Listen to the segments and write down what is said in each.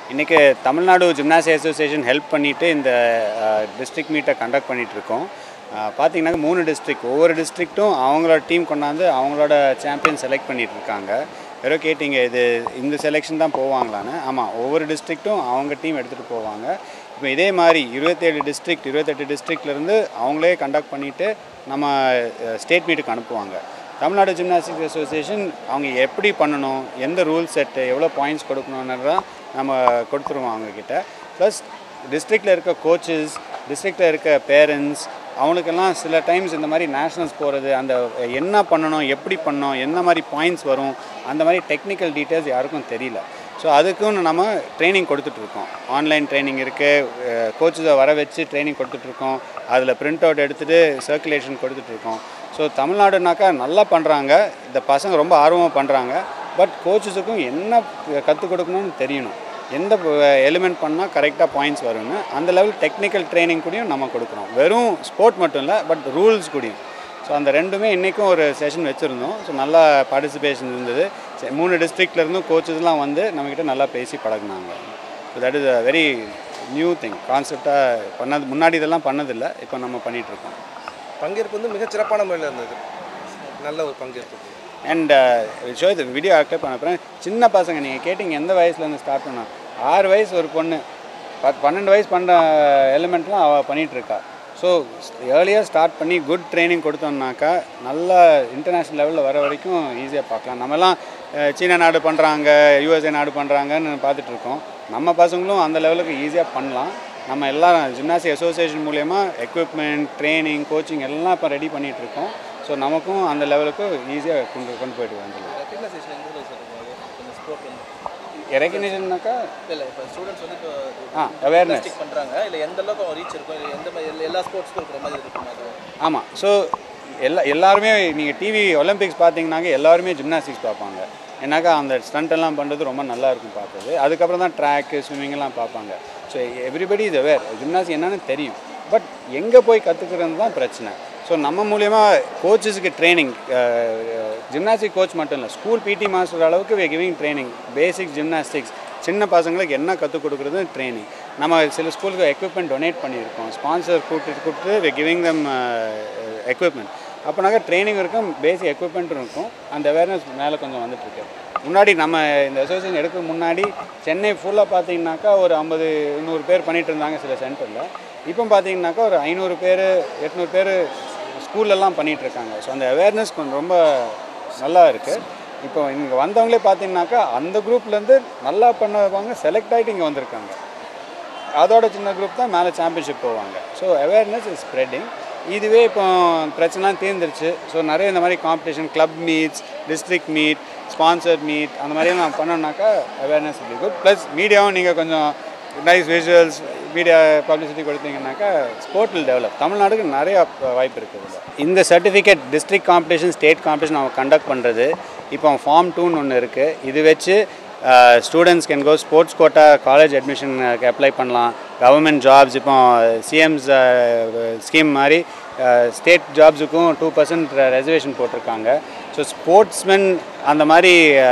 இன்றைக்கி Tamil Nadu gymnastic association help பண்ணிவிட்டு இந்த டிஸ்ட்ரிக்ட் மீட்டை கண்டக்ட் பண்ணிகிட்ருக்கோம். பார்த்திங்கன்னா 3 டிஸ்ட்ரிக்ட், ஒவ்வொரு டிஸ்ட்ரிக்ட்டும் அவங்களோட டீம் கொண்டாந்து அவங்களோட சாம்பியன் செலக்ட் பண்ணிகிட்ருக்காங்க. யாரோ கேட்டிங்க இது இந்த செலெக்ஷன் தான் போவாங்களான்னு. ஆமாம், ஒவ்வொரு டிஸ்ட்ரிக்ட்டும் அவங்க டீம் எடுத்துகிட்டு போவாங்க. இப்போ இதே மாதிரி 28 டிஸ்ட்ரிக்ட்லேருந்து அவங்களே கண்டக்ட் பண்ணிவிட்டு நம்ம ஸ்டேட் மீட்டுக்கு அனுப்புவாங்க. தமிழ்நாடு ஜிம்னாஸ்டிக் அசோசியேஷன் அவங்க எப்படி பண்ணணும், எந்த ரூல் செட்டு, எவ்வளோ பாயிண்ட்ஸ் கொடுக்கணுன்றதான் நம்ம கொடுத்துருவோம் அவங்கக்கிட்ட. ப்ளஸ் டிஸ்ட்ரிக்டில் இருக்க கோச்சஸ், டிஸ்ட்ரிக்டில் இருக்க பேரண்ட்ஸ், அவனுக்கெல்லாம் சில டைம்ஸ் இந்த மாதிரி நேஷ்னல்ஸ் போகிறது, அந்த என்ன பண்ணணும், எப்படி பண்ணணும், என்ன மாதிரி பாயிண்ட்ஸ் வரும், அந்த மாதிரி டெக்னிக்கல் டீட்டெயில்ஸ் யாருக்கும் தெரியல. ஸோ அதுக்கும் நம்ம ட்ரைனிங் கொடுத்துட்ருக்கோம். ஆன்லைன் ட்ரைனிங் இருக்குது, கோச்சஸை வர வச்சு ட்ரைனிங் கொடுத்துட்ருக்கோம். அதில் பிரிண்ட் அவுட் எடுத்துகிட்டு சர்க்குலேஷன் கொடுத்துட்ருக்கோம். ஸோ தமிழ்நாடுனாக்கா நல்லா பண்ணுறாங்க, இந்த பசங்க ரொம்ப ஆர்வமாக பண்ணுறாங்க. பட் கோச்சஸுக்கும் என்ன கற்றுக் கொடுக்கணும்னு தெரியணும், எந்த எலிமெண்ட் பண்ணால் கரெக்டாக பாயிண்ட்ஸ் வரும்னு. அந்த லெவல் டெக்னிக்கல் ட்ரைனிங் கூடயும் நம்ம கொடுக்குறோம். வெறும் ஸ்போர்ட் மட்டும் இல்லை, பட் ரூல்ஸ் கூடயும். ஸோ அந்த ரெண்டுமே இன்றைக்கும் ஒரு செஷன் வச்சுருந்தோம். ஸோ நல்லா பார்ட்டிசிபேஷன் இருந்தது. 3 டிஸ்ட்ரிக்ட்லேருந்தும் கோச்சஸ்லாம் வந்து நம்மக்கிட்ட நல்லா பேசி பழகினாங்க. So that is a very new thing, கான்செப்டாக முன்னாடி இதெல்லாம் பண்ணதில்லை, இப்போ நம்ம பண்ணிகிட்ருக்கோம். பங்கேற்பு வந்து மிகச்சிறப்பான முறையில் இருந்தது, நல்ல ஒரு பங்கேற்பு. அண்ட் ஷோ இது வீடியோ ஆக்டிவ் பண்ண அப்புறம் சின்ன பசங்க நீங்கள் கேட்டிங்க எந்த வயசுலேருந்து ஸ்டார்ட் பண்ணோம். 6 வயசு ஒரு பொண்ணு, 12 வயசு பண்ணுற எலிமெண்ட்லாம் அவள் பண்ணிகிட்ருக்கா. ஸோ ஏர்லியாக ஸ்டார்ட் பண்ணி குட் ட்ரைனிங் கொடுத்தோம்னாக்கா நல்லா இன்டர்நேஷ்னல் லெவலில் வர வரைக்கும் ஈஸியாக பார்க்கலாம். நம்மலாம் சீனா நாடு பண்ணுறாங்க, யூஎஸ்ஏ நாடு பண்ணுறாங்கன்னு பார்த்துட்ருக்கோம். நம்ம பசங்களும் அந்த லெவலுக்கு ஈஸியாக பண்ணலாம். நம்ம எல்லாம் ஜிம்னாஸ்டிக் அசோசியேஷன் மூலயமா எக்யூப்மெண்ட், ட்ரைனிங், கோச்சிங் எல்லாம் இப்போ ரெடி பண்ணிகிட்ருக்கோம். ஸோ நமக்கும் அந்த லெவலுக்கு ஈஸியாக கொண்டு போய்ட்டு வந்துடலாம். ரெகக்னிஷன்னாக்கா இல்லை, இப்போ ஸ்டூடெண்ட்ஸ் வந்து இப்போ அவேர்னஸ் பண்ணுறாங்க, இல்லை எந்த அளவுக்கு ரீச் இருக்கும், எந்த மாதிரி எல்லா ஸ்போர்ட்ஸ்க்கும் இருக்கிற மாதிரி இருக்கும் அது. ஆமாம். ஸோ எல்லாருமே நீங்கள் டிவி ஒலிம்பிக்ஸ் பார்த்தீங்கன்னாக்க எல்லாருமே ஜிம்னாஸ்டிக்ஸ் பார்ப்பாங்க. ஏன்னாக்கா அந்த ஸ்டண்ட்டெல்லாம் பண்ணுறது ரொம்ப நல்லா இருக்கும் பார்த்தது. அதுக்கப்புறம் தான் ட்ராக்கு, ஸ்விம்மிங்கெல்லாம் பார்ப்பாங்க. So everybody is aware gymnastic என்னென்னு தெரியும். பட் எங்கே போய் கற்றுக்கிறது தான் பிரச்சனை. ஸோ நம்ம மூலயமா கோச்சஸுக்கு ட்ரைனிங், ஜிம்னாஸ்டிக் கோச் மட்டும் இல்லை, ஸ்கூல் பிடி மாஸ்டர் அளவுக்கு we giving training, basic gymnastics. சின்ன பசங்களுக்கு என்ன கற்றுக் கொடுக்குறது ட்ரைனிங். நம்ம சில ஸ்கூலுக்கு எக்யூப்மெண்ட் டொனேட் பண்ணியிருக்கோம், ஸ்பான்சர் கூப்பிட்டு வி கிவிங் தம் எக்யூப்மெண்ட். அப்போனாக்கா ட்ரைனிங் இருக்கும், பேசிக் எக்யூப்மெண்ட்டும் இருக்கும். அந்த அவேர்னஸ் மேலே கொஞ்சம் வந்துட்டுருக்கு. முன்னாடி நம்ம இந்த அசோசியேஷன் எடுக்க முன்னாடி சென்னை ஃபுல்லாக பார்த்தீங்கன்னாக்கா ஒரு 50-100 பேர் பண்ணிகிட்டு இருந்தாங்க சில சென்டரில். இப்போ பார்த்தீங்கன்னாக்கா ஒரு 500 பேர் 800 பேர் ஸ்கூல்லலாம் பண்ணிகிட்ருக்காங்க. ஸோ அந்த அவேர்னஸ் கொஞ்சம் ரொம்ப நல்லா இருக்குது. இப்போ இங்கே வந்தவங்களே பார்த்தீங்கன்னாக்கா அந்த குரூப்லேருந்து நல்லா பண்ணுவாங்க, செலக்ட் ஆகிட்டு இங்கே வந்திருக்காங்க. அதோட சின்ன குரூப் தான் மேலே சாம்பியன்ஷிப் போவாங்க. So awareness is spreading. இதுவே இப்போ பிரச்சனைலாம் தீர்ந்துருச்சு. ஸோ நிறைய இந்த மாதிரி competition, club meets, district meet, sponsored meet, அந்த மாதிரிலாம் நான் பண்ணோம்னாக்கா அவேர்னஸ் இஸ் குட். ப்ளஸ் மீடியாவும் நீங்கள் கொஞ்சம் நைஸ் விஷுவல்ஸ், மீடியா பப்ளிசிட்டி கொடுத்தீங்கன்னாக்கா ஸ்போர்ட் வில் டெவலப். தமிழ்நாடுக்கு நிறையா வாய்ப்பு இருக்குது. இந்த certificate district competition, state competition அவங்க கண்டக்ட் பண்ணுறது இப்போ ஃபார்ம் 2ன்னு ஒன்று இருக்குது. இது வச்சு students can go sports quota college அட்மிஷனுக்கு அப்ளை பண்ணலாம். கவர்மெண்ட் ஜாப்ஸ் இப்போ சிஎம்ஸ் ஸ்கீம் மாதிரி ஸ்டேட் ஜாப்ஸுக்கும் 2% ரெசர்வேஷன் போட்டிருக்காங்க. ஸோ ஸ்போர்ட்ஸ்மென் அந்த மாதிரி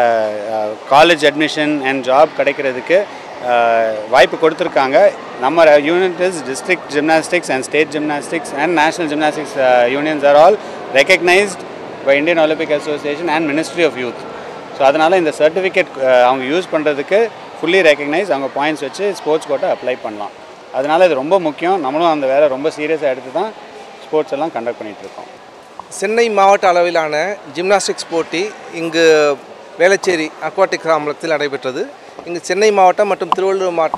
காலேஜ் அட்மிஷன் அண்ட் ஜாப் கிடைக்கிறதுக்கு வாய்ப்பு கொடுத்துருக்காங்க. நம்ம units district gymnastics and state gymnastics and national gymnastics unions are all recognised by Indian Olympic association and ministry of youth. So அதனால் இந்த சர்டிஃபிகேட் அவங்க யூஸ் பண்ணுறதுக்கு ஃபுல்லி ரெக்கக்னைஸ், அவங்க பாயிண்ட்ஸ் வச்சு ஸ்போர்ட்ஸ் கோட்டை அப்ளை பண்ணலாம். அதனால் இது ரொம்ப முக்கியம். நம்மளும் அந்த வேலை ரொம்ப சீரியஸாக எடுத்து தான் ஸ்போர்ட்ஸ் எல்லாம் கண்டக்ட் பண்ணிகிட்ருக்கோம். சென்னை மாவட்ட அளவிலான ஜிம்னாஸ்டிக்ஸ் போட்டி இங்கு வேளச்சேரி அக்வாட்டிக் காம்ப்ளெக்ஸில் நடைபெற்றது. இங்கு சென்னை மாவட்டம் மற்றும் திருவள்ளூர் மாவட்ட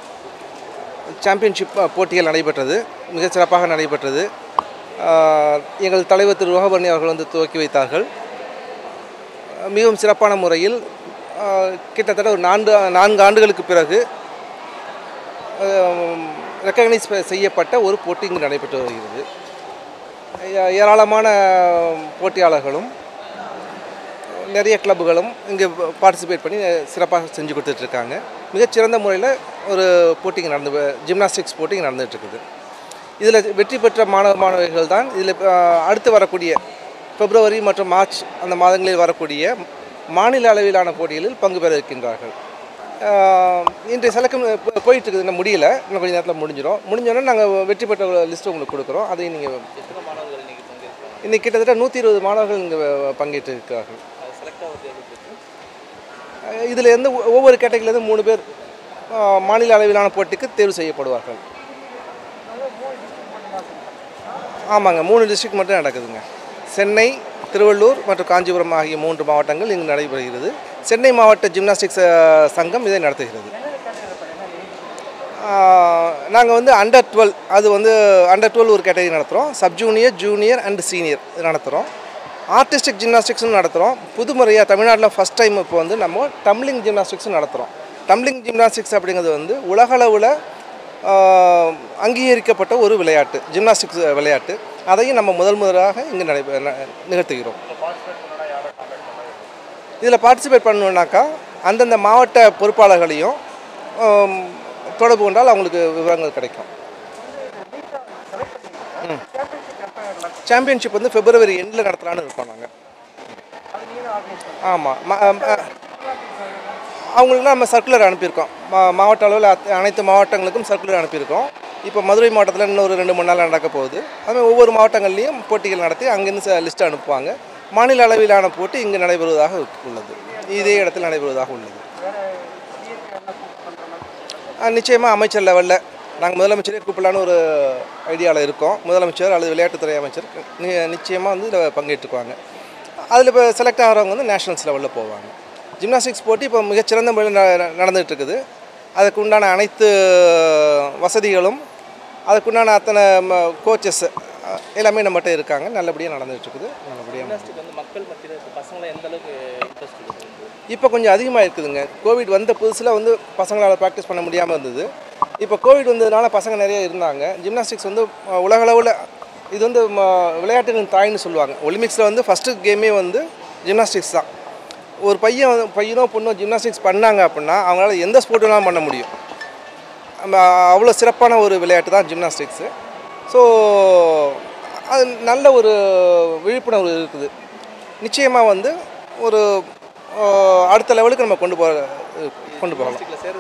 சாம்பியன்ஷிப் போட்டிகள் நடைபெற்றது, மிகச்சிறப்பாக நடைபெற்றது. எங்கள் தலைவர் திரு ரோஹபர்ணி அவர்கள் வந்து துவக்கி வைத்தார்கள். மிகவும் சிறப்பான முறையில் கிட்டத்தட்ட ஒரு 4 ஆண்டுகளுக்கு பிறகு ரெக்கக்னைஸ் செய்யப்பட்ட ஒரு போட்டி இங்கு நடைபெற்று வருகிறது. ஏராளமான போட்டியாளர்களும் நிறைய கிளப்புகளும் இங்கே பார்ட்டிசிபேட் பண்ணி சிறப்பாக செஞ்சு கொடுத்துட்ருக்காங்க. மிகச்சிறந்த முறையில் ஒரு போட்டிங்க ஜிம்னாஸ்டிக்ஸ் போட்டிங்க நடந்துகிட்ருக்குது. இதில் வெற்றி பெற்ற மாணவர்கள் தான் இதில் அடுத்து வரக்கூடிய பிப்ரவரி மற்றும் மார்ச் அந்த மாதங்களில் வரக்கூடிய மாநில அளவிலான போட்டிகளில் பங்கு பெற இருக்கின்றார்கள். இன்றைய செலக்ஷன் போயிட்டுருக்குது, இன்னும் முடியல, இன்னும் கொஞ்சம் நேரத்தில் முடிஞ்சோன்னா நாங்கள் வெற்றி பெற்ற லிஸ்ட்டு உங்களுக்கு கொடுக்குறோம். அதையும் நீங்கள் இன்றைக்கி கிட்டத்தட்ட 120 மாணவர்கள் இங்கே பங்கேற்று இருக்கிறார்கள். இதில் இருந்து ஒவ்வொரு கேட்டகரியிலேருந்து 3 பேர் மாநில அளவிலான போட்டிக்கு தேர்வு செய்யப்படுவார்கள். ஆமாங்க, 3 டிஸ்ட்ரிக்ட் மட்டும் நடக்குதுங்க. சென்னை, திருவள்ளூர் மற்றும் காஞ்சிபுரம் ஆகிய 3 மாவட்டங்கள் இங்கு நடைபெறுகிறது. சென்னை மாவட்ட ஜிம்னாஸ்டிக்ஸ் சங்கம் இதை நடத்துகிறது. நாங்கள் வந்து அண்டர் 12, அது வந்து அண்டர் 12 ஒரு கேட்டகரி நடத்துகிறோம். Sub junior, junior and senior நடத்துகிறோம். ஆர்டிஸ்டிக் ஜிம்னாஸ்டிக்ஸும் நடத்துகிறோம். புதுமுறையாக தமிழ்நாட்டில் ஃபஸ்ட் டைம் இப்போ வந்து நம்ம டம்ளிங் ஜிம்னாஸ்டிக்ஸும் நடத்துகிறோம். டம்ளிங் ஜிம்னாஸ்டிக்ஸ் அப்படிங்கிறது வந்து உலகளவில் அங்கீகரிக்கப்பட்ட ஒரு விளையாட்டு, ஜிம்னாஸ்டிக்ஸ் விளையாட்டு. அதையும் நம்ம முதலாக இங்கே நிகழ்த்துகிறோம். இதில் பார்ட்டிசிபேட் பண்ணணுன்னாக்கா அந்தந்த மாவட்ட பொறுப்பாளர்களையும் தொடர்பு கொண்டால் அவங்களுக்கு விவரங்கள் கிடைக்கும். சாம்பியன்ஷிப் வந்து பிப்ரவரி எண்டில் நடத்தலான்னு இருக்கோம் நாங்கள். ஆமாம், அவங்களுக்கு நம்ம சர்க்குலர் அனுப்பியிருக்கோம். மாவட்ட அளவில் அனைத்து மாவட்டங்களுக்கும் சர்க்குலர் அனுப்பியிருக்கோம். இப்போ மதுரை மாவட்டத்தில் இன்னொரு 2-3 நாள் நடக்க போகுது. அதுமாதிரி ஒவ்வொரு மாவட்டங்கள்லேயும் போட்டிகள் நடத்தி அங்கேருந்து லிஸ்ட்டு அனுப்புவாங்க. மாநில அளவிலான போட்டி இங்கே நடைபெறுவதாக உள்ளது, இதே இடத்தில் நடைபெறுவதாக உள்ளது. நிச்சயமாக அமைச்சர் லெவலில் நாங்கள் முதலமைச்சரே கூப்பிடலான்னு ஒரு ஐடியாவில் இருக்கோம். முதலமைச்சர் அல்லது விளையாட்டுத்துறை அமைச்சர் நிச்சயமாக வந்து இதில் பங்கேற்றுக்குவாங்க. அதில் இப்போ செலக்ட் ஆகிறவங்க வந்து நேஷனல்ஸ் லெவலில் போவாங்க. ஜிம்னாஸ்டிக்ஸ் போட்டி இப்போ மிகச்சிறந்த முறையில் நடந்துகிட்டு இருக்குது. அதுக்கு உண்டான அனைத்து வசதிகளும், அதுக்குண்டான அத்தனை கோச்சஸ் எல்லாமே நம்மகிட்ட இருக்காங்க. நல்லபடியாக நடந்துகிட்ருக்குது. நல்லபடியாக மக்கள் மத்தியில் பசங்களை எந்த அளவுக்கு இன்ட்ரெஸ்ட் இருக்குது? இப்போ கொஞ்சம் அதிகமாக இருக்குதுங்க. கோவிட் வந்த புதுசில் வந்து பசங்களால் ப்ராக்டிஸ் பண்ண முடியாமல் இருந்தது. இப்போ கோவிட் வந்ததுனால பசங்க நிறைய இருந்தாங்க. ஜிம்னாஸ்டிக்ஸ் வந்து உலகளவில் இது வந்து விளையாட்டுகளின் தாய்ன்னு சொல்லுவாங்க. ஒலிம்பிக்ஸில் வந்து ஃபஸ்ட்டு கேமே வந்து ஜிம்னாஸ்டிக்ஸ் தான். ஒரு பையனோ பொண்ணோ ஜிம்னாஸ்டிக்ஸ் பண்ணாங்க அப்படின்னா அவங்களால எந்த ஸ்போர்ட் வேணாலும் பண்ண முடியும். அவ்வளோ சிறப்பான ஒரு விளையாட்டு தான் ஜிம்னாஸ்டிக்ஸு. ஸோ அது நல்ல ஒரு விழிப்புணர்வு இருக்குது. நிச்சயமாக வந்து ஒரு அடுத்த லெவலுக்கு நம்ம கொண்டு போகலாம்.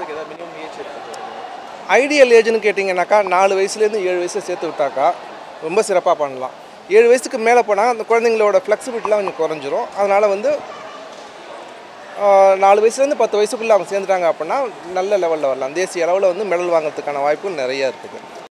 ஐடியல் ஏஜ்னு கேட்டிங்கன்னாக்கா 4 வயசுலேருந்து 7 வயசில் சேர்த்து விட்டாக்கா ரொம்ப சிறப்பாக பண்ணலாம். 7 வயசுக்கு மேலே போனால் அந்த குழந்தைங்களோட ஃப்ளெக்சிபிலிட்டிலாம் கொஞ்சம் குறைஞ்சிரும். அதனால் வந்து 4 வயசுலேருந்து 10 வயசுக்குள்ளே அவங்க சேர்ந்துட்டாங்க அப்படின்னா நல்ல லெவலில் வரலாம். தேசிய அளவில் வந்து மெடல் வாங்கிறதுக்கான வாய்ப்புகள் நிறையா இருக்குது.